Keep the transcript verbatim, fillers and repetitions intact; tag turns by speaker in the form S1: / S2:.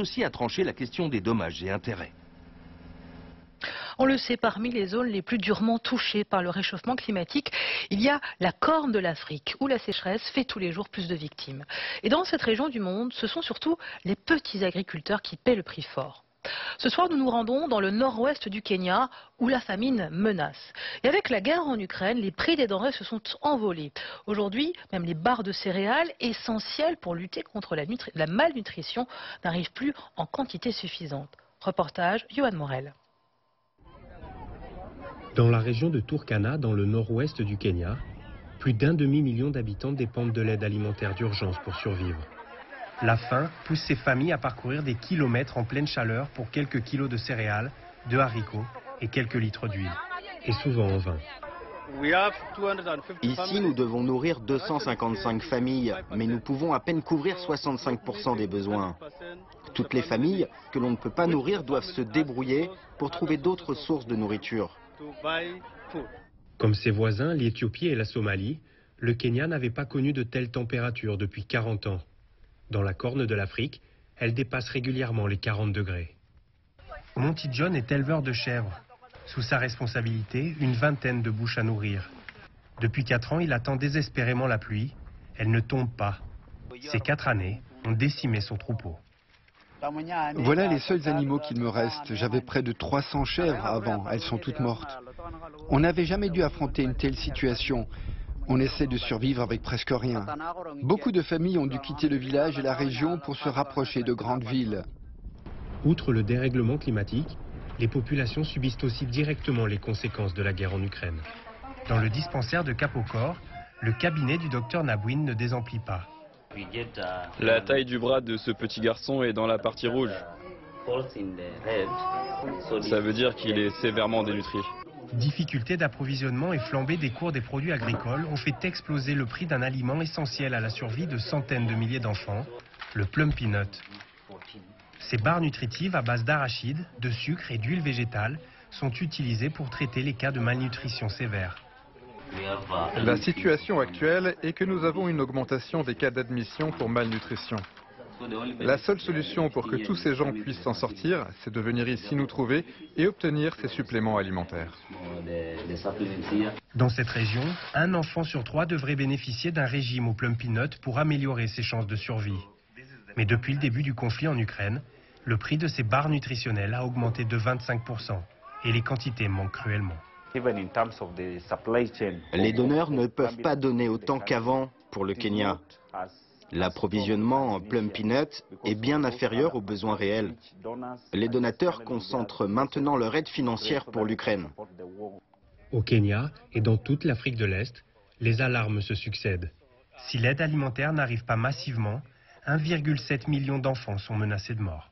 S1: aussi à trancher la question des dommages et intérêts.
S2: On le sait, parmi les zones les plus durement touchées par le réchauffement climatique, il y a la Corne de l'Afrique, où la sécheresse fait tous les jours plus de victimes. Et dans cette région du monde, ce sont surtout les petits agriculteurs qui paient le prix fort. Ce soir, nous nous rendons dans le nord-ouest du Kenya, où la famine menace. Et avec la guerre en Ukraine, les prix des denrées se sont envolés. Aujourd'hui, même les barres de céréales, essentielles pour lutter contre la, la malnutrition, n'arrivent plus en quantité suffisante. Reportage, Johan Morel.
S3: Dans la région de Turkana, dans le nord-ouest du Kenya, plus d'un demi-million d'habitants dépendent de l'aide alimentaire d'urgence pour survivre. La faim pousse ces familles à parcourir des kilomètres en pleine chaleur pour quelques kilos de céréales, de haricots et quelques litres d'huile. Et souvent en vain.
S4: Ici, nous devons nourrir deux cent cinquante-cinq familles, mais nous pouvons à peine couvrir soixante-cinq pour cent des besoins. Toutes les familles que l'on ne peut pas nourrir doivent se débrouiller pour trouver d'autres sources de nourriture.
S3: Comme ses voisins, l'Éthiopie et la Somalie, le Kenya n'avait pas connu de telles températures depuis quarante ans. Dans la Corne de l'Afrique, elle dépasse régulièrement les quarante degrés. Monty John est éleveur de chèvres. Sous sa responsabilité, une vingtaine de bouches à nourrir. Depuis quatre ans, il attend désespérément la pluie. Elle ne tombe pas. Ces quatre années ont décimé son troupeau.
S5: Voilà les seuls animaux qu'il me reste. J'avais près de trois cents chèvres avant, elles sont toutes mortes. On n'avait jamais dû affronter une telle situation. On essaie de survivre avec presque rien. Beaucoup de familles ont dû quitter le village et la région pour se rapprocher de grandes villes.
S3: Outre le dérèglement climatique, les populations subissent aussi directement les conséquences de la guerre en Ukraine. Dans le dispensaire de Cap-au-Corps, le cabinet du docteur Nabouine ne désemplit pas.
S6: La taille du bras de ce petit garçon est dans la partie rouge. Ça veut dire qu'il est sévèrement dénutri.
S3: Difficultés d'approvisionnement et flambée des cours des produits agricoles ont fait exploser le prix d'un aliment essentiel à la survie de centaines de milliers d'enfants, le plum peanut. Ces barres nutritives à base d'arachide, de sucre et d'huile végétale sont utilisées pour traiter les cas de malnutrition sévère.
S7: La situation actuelle est que nous avons une augmentation des cas d'admission pour malnutrition. La seule solution pour que tous ces gens puissent s'en sortir, c'est de venir ici nous trouver et obtenir ces suppléments alimentaires.
S3: Dans cette région, un enfant sur trois devrait bénéficier d'un régime au plum peanut pour améliorer ses chances de survie. Mais depuis le début du conflit en Ukraine, le prix de ces barres nutritionnelles a augmenté de vingt-cinq pour cent et les quantités manquent cruellement.
S4: Les donneurs ne peuvent pas donner autant qu'avant pour le Kenya. L'approvisionnement en plum peanut est bien inférieur aux besoins réels. Les donateurs concentrent maintenant leur aide financière pour l'Ukraine.
S3: Au Kenya et dans toute l'Afrique de l'Est, les alarmes se succèdent. Si l'aide alimentaire n'arrive pas massivement, un virgule sept million d'enfants sont menacés de mort.